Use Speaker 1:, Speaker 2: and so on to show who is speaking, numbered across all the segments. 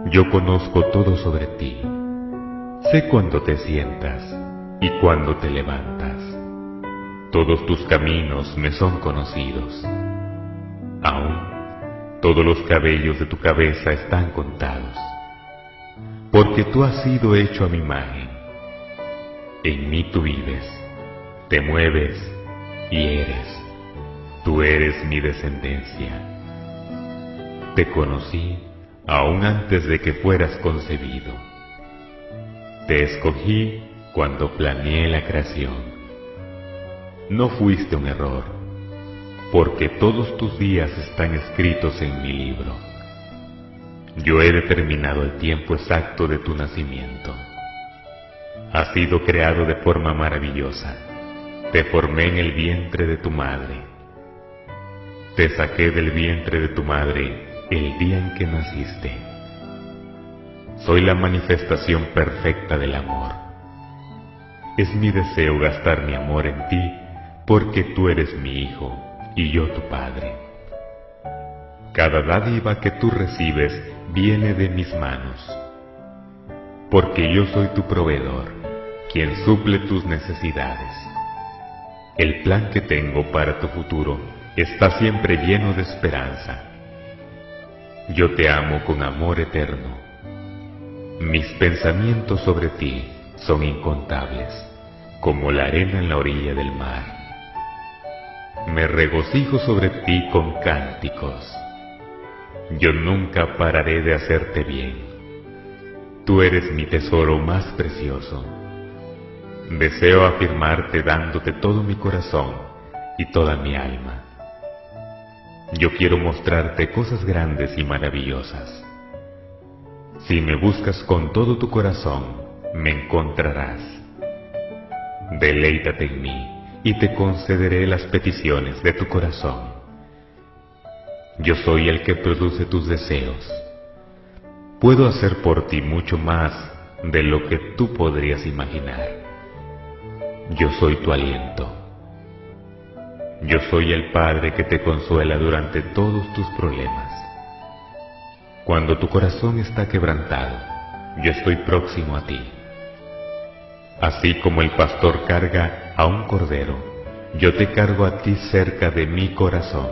Speaker 1: Yo conozco todo sobre ti. Sé cuándo te sientas y cuándo te levantas. Todos tus caminos me son conocidos. Aún todos los cabellos de tu cabeza están contados. Porque tú has sido hecho a mi imagen. En mí tú vives, te mueves y eres. Tú eres mi descendencia. Te conocí aún antes de que fueras concebido. Te escogí cuando planeé la creación. No fuiste un error, porque todos tus días están escritos en mi libro. Yo he determinado el tiempo exacto de tu nacimiento. Has sido creado de forma maravillosa. Te formé en el vientre de tu madre. Te saqué del vientre de tu madre el día en que naciste. Soy la manifestación perfecta del amor. Es mi deseo gastar mi amor en ti, porque tú eres mi hijo y yo tu padre. Cada dádiva que tú recibes viene de mis manos, porque yo soy tu proveedor, quien suple tus necesidades. El plan que tengo para tu futuro está siempre lleno de esperanza. Yo te amo con amor eterno. Mis pensamientos sobre ti son incontables, como la arena en la orilla del mar. Me regocijo sobre ti con cánticos. Yo nunca pararé de hacerte bien. Tú eres mi tesoro más precioso. Deseo afirmarte dándote todo mi corazón y toda mi alma. Yo quiero mostrarte cosas grandes y maravillosas. Si me buscas con todo tu corazón, me encontrarás. Deleítate en mí y te concederé las peticiones de tu corazón. Yo soy el que produce tus deseos. Puedo hacer por ti mucho más de lo que tú podrías imaginar. Yo soy tu aliento. Yo soy el Padre que te consuela durante todos tus problemas. Cuando tu corazón está quebrantado, yo estoy próximo a ti. Así como el pastor carga a un cordero, yo te cargo a ti cerca de mi corazón.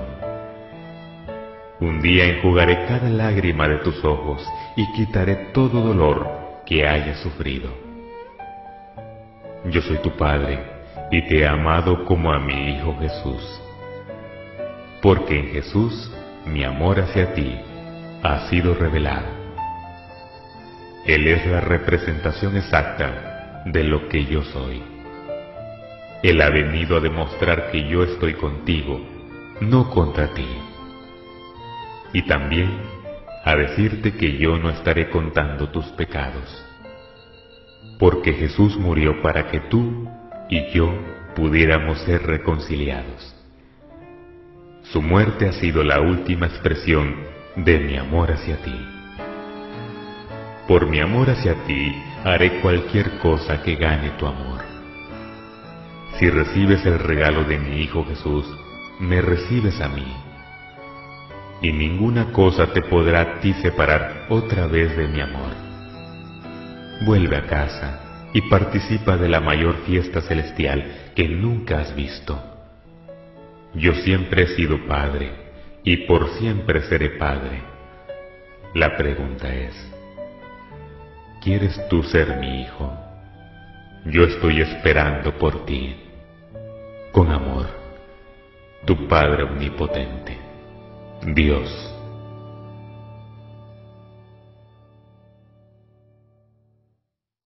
Speaker 1: Un día enjugaré cada lágrima de tus ojos y quitaré todo dolor que hayas sufrido. Yo soy tu Padre y te he amado como a mi Hijo Jesús. Porque en Jesús mi amor hacia ti ha sido revelado. Él es la representación exacta de lo que yo soy. Él ha venido a demostrar que yo estoy contigo, no contra ti. Y también a decirte que yo no estaré contando tus pecados. Porque Jesús murió para que tú y yo pudiéramos ser reconciliados. Su muerte ha sido la última expresión de mi amor hacia ti. Por mi amor hacia ti, haré cualquier cosa que gane tu amor. Si recibes el regalo de mi Hijo Jesús, me recibes a mí. Y ninguna cosa te podrá a ti separar otra vez de mi amor. Vuelve a casa y participa de la mayor fiesta celestial que nunca has visto. Yo siempre he sido padre y por siempre seré padre. La pregunta es, ¿quieres tú ser mi hijo? Yo estoy esperando por ti. Con amor, tu Padre omnipotente, Dios.